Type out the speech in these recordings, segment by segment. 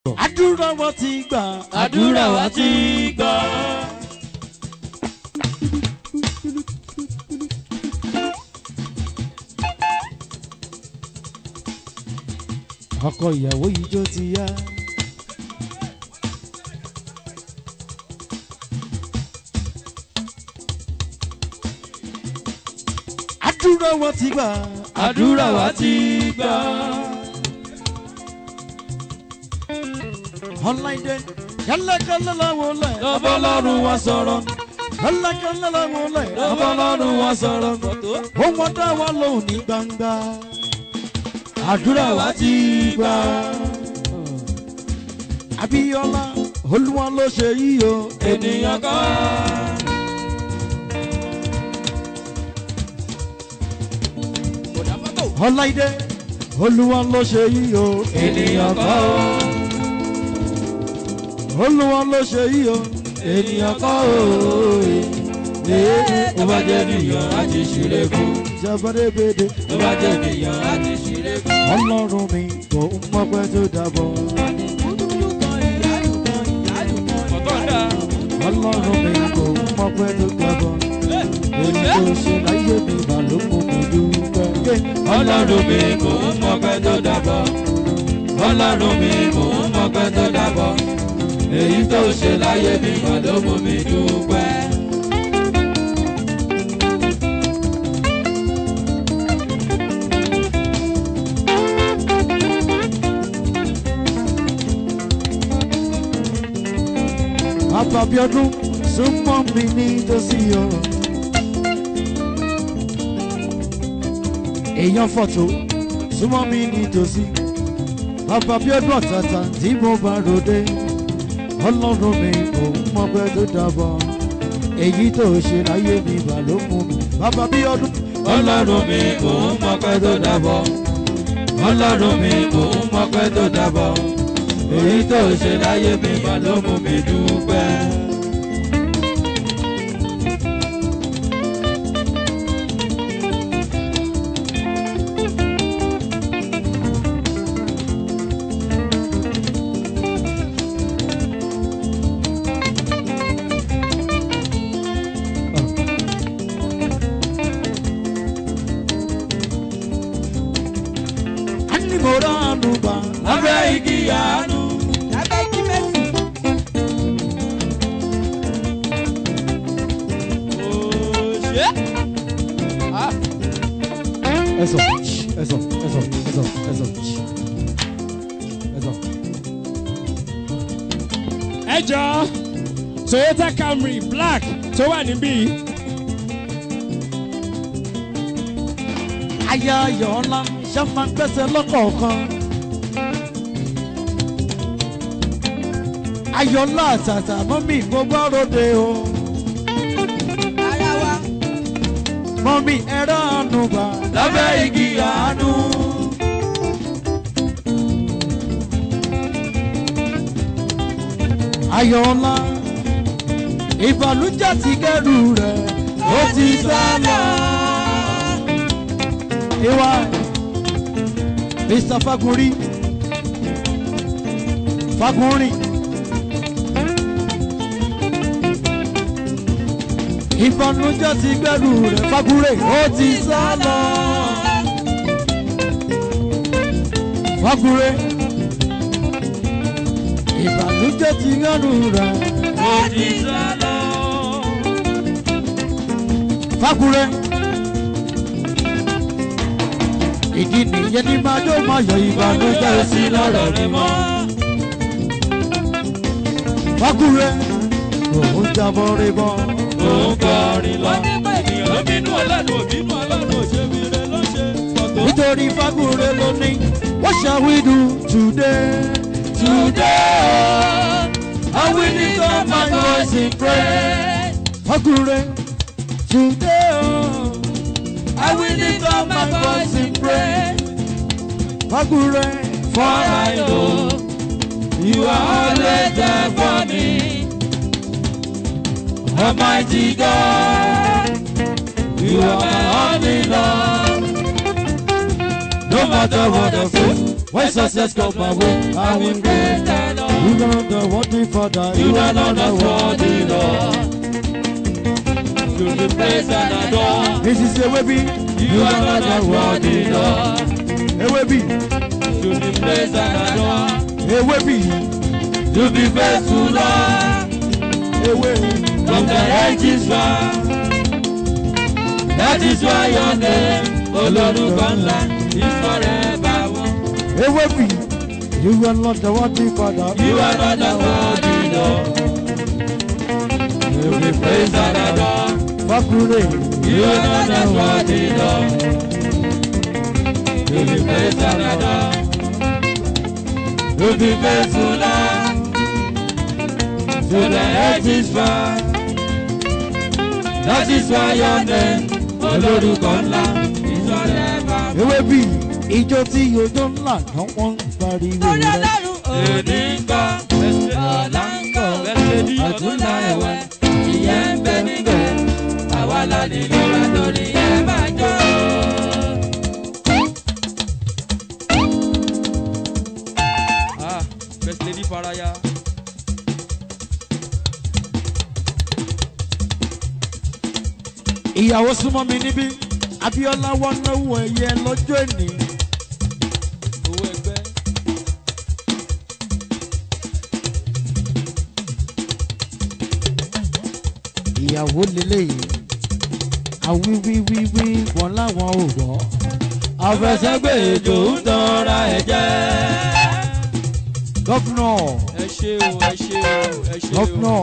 Àdúrà wa ti gbà. Àdúrà wa ti gbà. Ọkọ ìyàwó ijó ti yá. Àdúrà wa ti gbà. Àdúrà wa ti gbà. Ọláìdé kẹ́lẹ́kẹ́lẹ́ làwọn lẹ̀. Lọ́bọ̀ lọ́rùn wa sọ̀rọ̀. Kẹ́lẹ́kẹ́lẹ́ làwọn lẹ̀. Lọ́bọ̀ lọ́rùn wa sọ̀rọ̀. Ó wọ́n dá wa lóhùn ní gbangba. Àdúrà wa ti gbà. Abíọ́lá Olúwa ló ṣe yìí o. Ènìyàn kọ́. Ọláìdé Olúwa ló ṣe yìí o. Ènìyàn kọ́. Olúwa ló ṣe yìí o. Ènìyàn kọ́ o. Ó bá jẹ́ ènìyàn láti ṣeré fún. Jabadebede. Ó bá jẹ́ ènìyàn láti ṣeré fún. Ọlọ́run mi kò ń mọ́pẹ́ tó dàbọ̀. Ọlọ́run mi kò ń mọ́pẹ́ tó dàbọ̀. Èyí tó ṣe láyé mi mà ló mú mi dúpẹ́. Ọlọ́run mi kò ń mọ́pẹ́ tó dàbọ̀. Ọlọ́run mi kò ń mọ́pẹ́ tó dàbọ̀. Èyí tó ṣe láyé mi mà ló mú mi dúpẹ́. Àbàbíọ́dún súnmọ́ mi ní tòsí o. Èèyàn fọ́tò súnmọ́ mi ní tòsí. Àbàbíọ́dún ọ̀tàtà tí mo bá ròde. Ọlọ́run mi kò mọ́pẹ́ tó dàbọ̀. Èyí tó ṣe láyé mi bà ló mú mi. Àbàbíọ́dún. Ọlọ́run mi kò ń mọ́pẹ́ tó dàbọ̀. Ọlọ́run mi kò ń mọ́pẹ́ tó dàbọ̀. Èyí tó ṣe láyé mi mà ló mú mi dúpẹ́. Lábẹ́ igi àánú. Lábẹ́ igi mẹ́sì. Òṣè. Ẹ̀sọ̀. Ẹ jọ̀ọ́ Toyota Camry black tó wà níbí. Aya ayọ̀ ńlá ṣe máa ń gbẹ́sẹ̀ lọ́kọ̀ọ̀kan. Ayọ̀lá àtàtà mọ́mí mo bá ròde o. Ara wa. Mọ́mí ẹ̀rọ àánú gbà. Lábẹ́ igi àánú. Ayọ̀lá ìbànújẹ́ ti kẹ́rù rẹ̀ ó ti sá lọ. Ìwà Mr. Fagunrin. Ìbànújẹ́ ti gbẹ́rù rẹ̀ Fagure ó ti sá lọ. Fagure ìbànújẹ́ ti gbẹ́rù rẹ̀ ó ti sá lọ. Fagure ìdí nìyẹn ní máa jó máa yọ ìbànújẹ́ sí lọ́rọ̀ mi mọ́. Fagure òun jábọ̀ rẹ̀ bọ́. Kọrin lọ. Ènìyàn ló bínú Ọlọ́run, òbínú Ọlọ́run òṣèbí rẹ̀ ló ṣe. Nítorí Fagure ló ní, what shall we do today? Today, I will lift up my voice in praise. Fagure, today, I will lift up my voice in praise. Fagure, For I know you are always there for me. Almighty God, you are my only love. No matter what I face, when success comes my way, I will praise the Lord. are not the worthy Father. You are not the worthy Lord. You be praised and adored. This is a baby. You are not the worthy Lord. A baby. You be praised and adored. A baby. You be faithful, Lord. A baby. From the ages past. That is why your name, Olórúkọ ńlá, is forevermore. A baby. You are not the worthy Father. You are not the worthy Lord. You be praised and adored. Fakure. You are not the worthy Lord. You be praised and adored. You be faithful, Lord. To the ages past. That is why your name, Olórúkọ ńlá, is forevermore. A baby. Ìjọ tí yóò ńlá náà wọ́n ń pariwo rẹ̀. Èdè ń gbọ́, ọ̀la ń gbọ́, ọ̀túnla ẹ̀wẹ̀, ìyẹn ń bẹ níbẹ̀. Àwa la nílò wa lórí ẹ̀ máa jó. First lady Faraya. Ìyàwó súnmọ́ mi níbí. Abíọ́lá wọn náwó ẹ̀yẹ lọ́jọ́ ẹ̀ní. Owó ẹgbẹ́. Ìyàwó lélẹ́yìí. Àwíwíwíwí wọn láwọn ò gbọ́. Àfẹsẹ̀gbé èjò ń tanra ẹ̀ jẹ́. Gọ́fúnà. Ẹ ṣé o, ẹ ṣé o, ẹ ṣé o. Gọ́fúnà.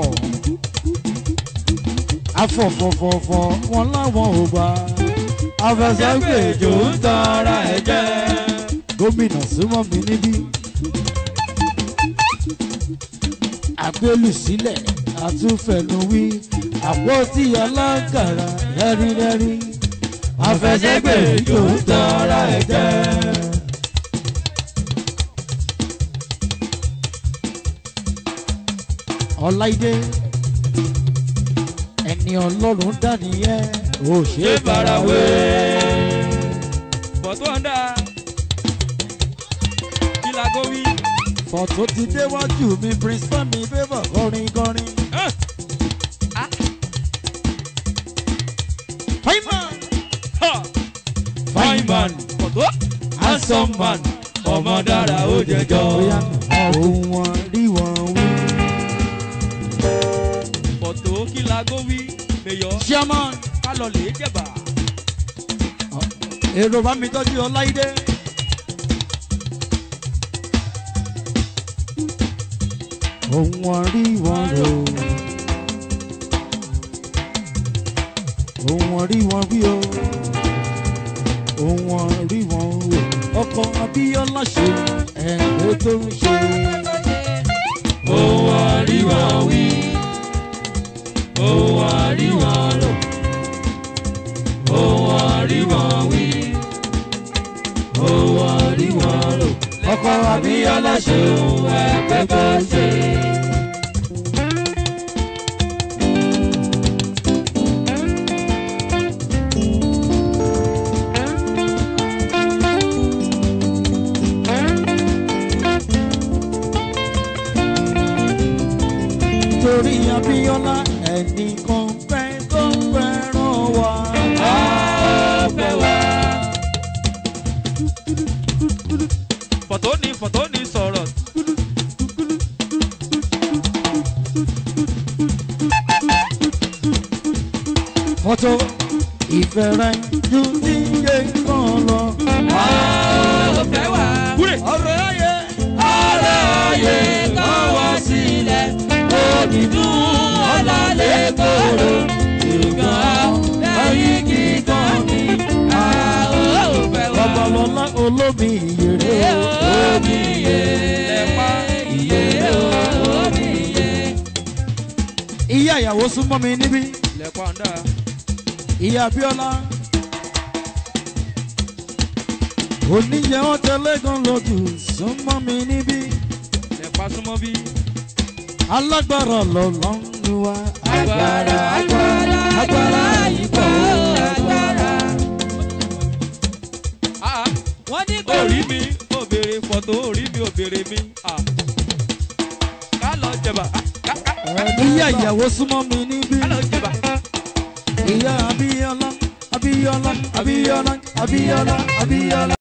Afọ̀fọ̀fọ̀fọ̀ wọn láwọn ò gbà. Àfẹsẹ̀gbé èjò ń tanra ẹ̀ jẹ́. Gómìnà súnmọ́ mi níbí. Àgbélù sílẹ̀ àtúnfẹ̀nuwí. Àpótí alágàrà rẹ́rírẹ́rí. Àfẹsẹ̀gbé èjò ń tanra ẹ̀ jẹ́. Ọláìdé ẹni Ọlọ́run dá nìyẹn ò ṣe Ṣé farawé? Bọ̀tú ọ̀ndà. Kí la gó wí? fọ̀tò ti déwájú mi Prince Fẹ́mi favour kọrin kọrin. Fine man. Fine man. Bọ̀tú. Handsome man. Ọmọ dára ó jẹjọ. Bóyá ohun wọn rí wọn wí. Bọ̀tú kí la gó wí? Mèyọ̀. Chairman. Ká lọ lè jẹ̀bà. Èrò bá mi tọ́jú Ọláìdé. Ohun wọn rí wọn rò. Ohun wọn rí wọn wí o. Ohun wọn rí wọn wò. Ọkọ Abíọ́lá ṣe ẹ̀ǹdẹ́ tó ń ṣe. Ohun àríwá wí. Ohun àríwá rò. Ohun àríwá wí. Ohun àríwá rò. Ọkọ Abíọ́lá ṣe ohun ẹgbẹ́ bá ṣe. Torí Abíọ́lá ẹnìkan fẹ́ tó fẹ́ràn wa. Á fẹ́ wá. Fọ̀tọ́ni sọ̀rọ̀. Fọ́tò ìfẹ́ rẹ̀ ju díje kan lọ. Á fẹ́ wá. Ọ̀rọ̀ ayé. Ọ̀rọ̀ ayé kan wá sílẹ̀. Òdìdún ọ̀làlẹ̀ kòrò. Ṣùgbọ́n lẹ́yìn kíkan mi. Á fẹ́ wá. Babalọ́lá olómi ìyèrè o. Omi iye lẹ́pa iye omi iye. Ìyá ìyàwó súnmọ́ mi níbí. Lẹ́pa ń dà. Ìyá Abíọ́lá. Oníyẹ wọn tẹlẹ gan lójú súnmọ́ mi níbí. Lẹ́pa súnmọ́ bí. Alágbára lọ́lọ́run wa. Agbára agbára agbára ìpọ̀ agbára. Wọ́n ní kò rí mi, ó béèrè fọ̀tò, ó rí mi, ó béèrè mi. jẹba. ìyá ìyàwó súnmọ́ mi níbí. Hello jẹba. ìyá Abíọ́lá Abíọ́lá Abíọ́lá Abíọ́lá Abíọ́lá.